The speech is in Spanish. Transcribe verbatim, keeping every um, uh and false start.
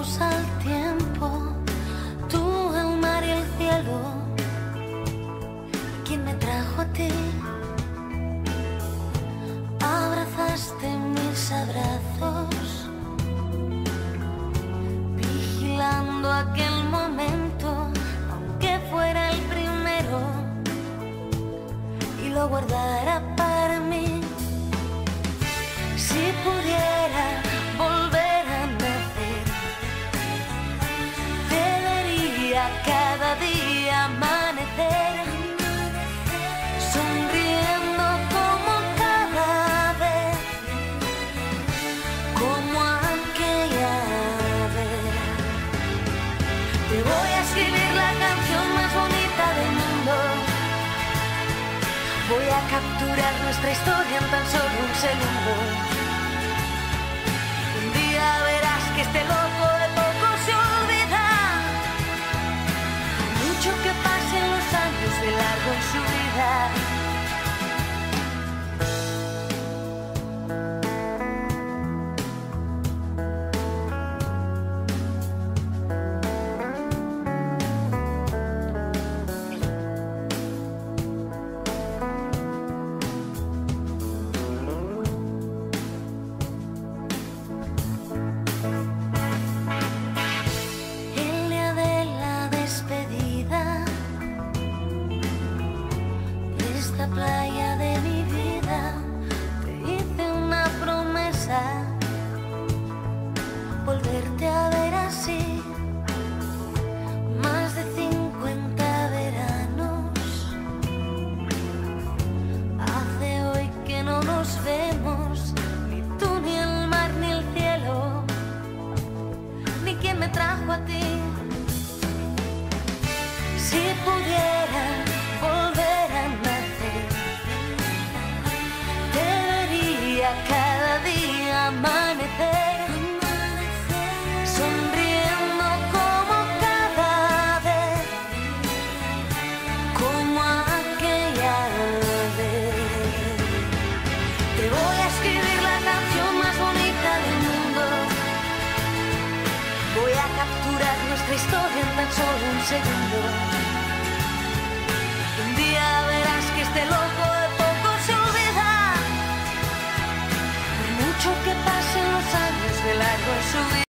Volvamos al tiempo, tú, el mar y el cielo. ¿Quién me trajo a ti? Abrazaste mis abrazos, vigilando aquel momento, aunque fuera el primero, y lo guardara para mí. Si pudiera volver a nacer, te vería cada día amanecer, sonriendo como cada vez, como aquella vez. Te voy a escribir la canción más bonita del mundo. Voy a capturar nuestra historia en tan solo un segundo. Un día verás que este loco de poco se olvida. Mucho que pasen los años de largo en su vida. Playa de mi vida, te hice una promesa, volverte a ver así. Más de cincuenta veranos hace hoy que no nos vemos, ni tú, ni el mar, ni el cielo, ni quien me trajo a ti. Si pudiera volver a nacer, cada día amanecer, sonriendo como cada vez, como aquella vez. Te voy a escribir la canción más bonita del mundo. Voy a capturar nuestra historia en tan solo un segundo.